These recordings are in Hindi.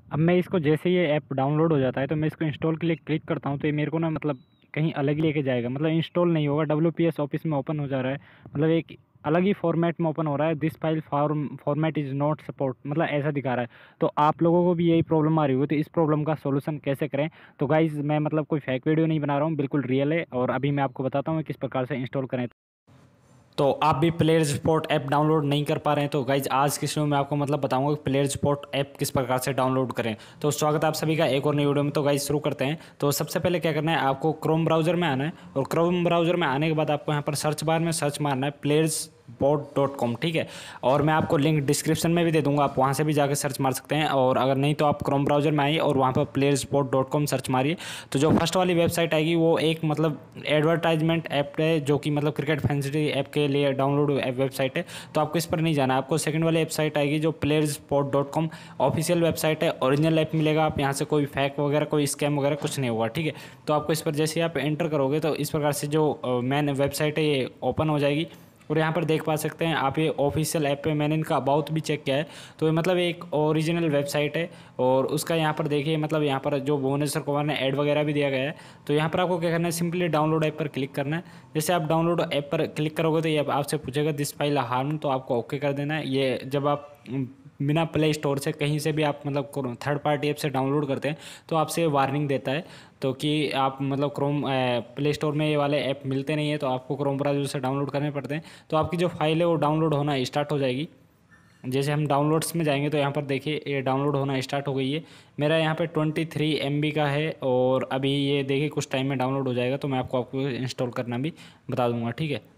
अब मैं इसको जैसे ये ऐप डाउनलोड हो जाता है तो मैं इसको इंस्टॉल के लिए क्लिक करता हूँ तो ये मेरे को ना मतलब कहीं अलग ही लेके जाएगा, मतलब इंस्टॉल नहीं होगा। WPS ऑफिस में ओपन हो जा रहा है, मतलब एक अलग ही फॉर्मेट में ओपन हो रहा है। This file format is not support, मतलब ऐसा दिखा रहा है। तो आप लोगों को भी यही प्रॉब्लम आ रही होगी, तो इस प्रॉब्लम का सोल्यूशन कैसे करें? तो गाइज़ मैं मतलब कोई फेक वीडियो नहीं बना रहा हूँ, बिल्कुल रियल है। और अभी मैं आपको बताता हूँ किस प्रकार से इंस्टॉल करें। तो आप भी प्लेयर स्पोर्ट ऐप डाउनलोड नहीं कर पा रहे हैं तो गाइज आज के वीडियो में आपको मतलब बताऊंगा कि प्लेयर स्पोर्ट ऐप किस प्रकार से डाउनलोड करें। तो स्वागत है आप सभी का एक और नई वीडियो में। तो गाइज शुरू करते हैं। तो सबसे पहले क्या करना है, आपको क्रोम ब्राउजर में आना है और क्रोम ब्राउजर में आने के बाद आपको यहाँ पर सर्च बार में सर्च मारना है playersport.com, ठीक है। और मैं आपको लिंक डिस्क्रिप्शन में भी दे दूंगा, आप वहाँ से भी जाकर सर्च मार सकते हैं। और अगर नहीं तो आप क्रोम ब्राउजर में आइए और वहाँ पर playersport.com सर्च मारिए। तो जो फर्स्ट वाली वेबसाइट आएगी वो एक मतलब एडवर्टाइजमेंट ऐप है, जो कि मतलब क्रिकेट फैंसी ऐप के लिए डाउनलोड वेबसाइट है। तो आपको इस पर नहीं जाना है, आपको सेकंड वाली वेबसाइट आएगी जो playersport.com ऑफिशियल वेबसाइट है, ओरिजिनल ऐप मिलेगा। आप यहाँ से कोई फैक वगैरह कोई स्कैम वगैरह कुछ नहीं होगा, ठीक है। तो आपको इस पर जैसे आप एंटर करोगे तो इस प्रकार से जो मेन वेबसाइट है ये ओपन हो जाएगी। और यहाँ पर देख पा सकते हैं आप, ये ऑफिशियल ऐप पे मैंने इनका अबाउट भी चेक किया है। तो ये मतलब एक ओरिजिनल वेबसाइट है। और उसका यहाँ पर देखिए, मतलब यहाँ पर जो भुवनेश्वर कुमार ने ऐड वगैरह भी दिया गया है। तो यहाँ पर आपको क्या करना है, सिंपली डाउनलोड ऐप पर क्लिक करना है। जैसे आप डाउनलोड ऐप पर क्लिक करोगे तो ये आपसे पूछेगा दिस फाइल हार्म, तो आपको ओके कर देना है। ये जब आप बिना प्ले स्टोर से कहीं से भी आप मतलब थर्ड पार्टी ऐप से डाउनलोड करते हैं तो आपसे वार्निंग देता है। तो कि आप मतलब क्रोम प्ले स्टोर में ये वाले ऐप मिलते नहीं है, तो आपको क्रोम ब्राउज़र से डाउनलोड करने पड़ते हैं। तो आपकी जो फाइल है वो डाउनलोड होना स्टार्ट हो जाएगी। जैसे हम डाउनलोड्स में जाएंगे तो यहाँ पर देखिए ये डाउनलोड होना स्टार्ट हो गई है। मेरा यहाँ पे 23 MB का है और अभी ये देखिए कुछ टाइम में डाउनलोड हो जाएगा। तो मैं आपको इंस्टॉल करना भी बता दूंगा, ठीक है।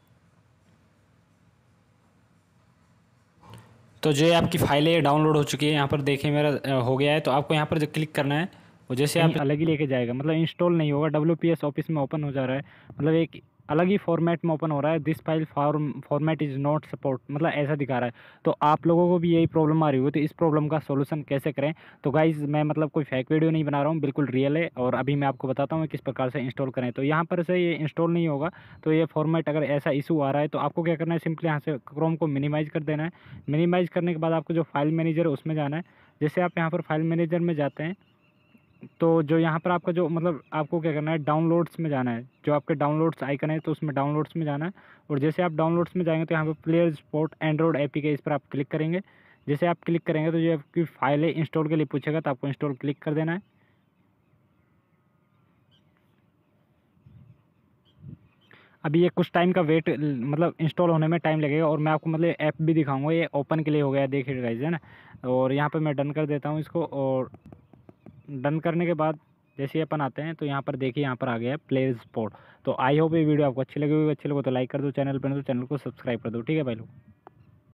तो जो ये आपकी फाइल है ये डाउनलोड हो चुकी है, यहाँ पर देखिए मेरा हो गया है। तो आपको यहाँ पर जो क्लिक करना है वो जैसे आप अलग ही लेके जाएगा, मतलब इंस्टॉल नहीं होगा। WPS ऑफिस में ओपन हो जा रहा है, मतलब एक अलग ही फॉर्मेट में ओपन हो रहा है। This file format is not support, मतलब ऐसा दिखा रहा है। तो आप लोगों को भी यही प्रॉब्लम आ रही होगी, तो इस प्रॉब्लम का सोल्यूशन कैसे करें? तो गाइज़ मैं मतलब कोई फेक वीडियो नहीं बना रहा हूँ, बिल्कुल रियल है। और अभी मैं आपको बताता हूँ किस प्रकार से इंस्टॉल करें। तो यहाँ पर से ये इंस्टॉल नहीं होगा। तो ये फॉर्मेट अगर ऐसा इशू आ रहा है तो आपको क्या करना है, सिंपली यहाँ से क्रोम को मिनिमाइज़ कर देना है। मिनिमाइज़ करने के बाद आपको जो फाइल मैनेजर है उसमें जाना है। जैसे आप यहाँ पर फाइल मैनेजर में जाते हैं तो जो यहाँ पर आपका जो मतलब आपको क्या करना है, डाउनलोड्स में जाना है। जो आपके डाउनलोड्स आइकन है तो उसमें डाउनलोड्स में जाना है। और जैसे आप डाउनलोड्स में जाएंगे तो यहाँ पर प्लेयर स्पोर्ट एंड्रॉइड एपीके, इस पर आप क्लिक करेंगे। जैसे आप क्लिक करेंगे तो जो आपकी फाइल है इंस्टॉल के लिए पूछेगा, तो आपको इंस्टॉल क्लिक कर देना है। अभी ये कुछ टाइम का वेट मतलब इंस्टॉल होने में टाइम लगेगा। और मैं आपको मतलब ऐप भी दिखाऊंगा, ये ओपन के लिए हो गया, देखिए गाइस, है ना। और यहाँ पे मैं डन कर देता हूँ इसको। और डन करने के बाद जैसे ही अपन आते हैं तो यहाँ पर देखिए, यहाँ पर आ गया है प्ले स्पोर्ट। तो आई होप ये वीडियो आपको अच्छी लगी होगी। अच्छी लगे तो लाइक कर दो, चैनल पर तो चैनल को सब्सक्राइब कर दो, ठीक है भाई लोग।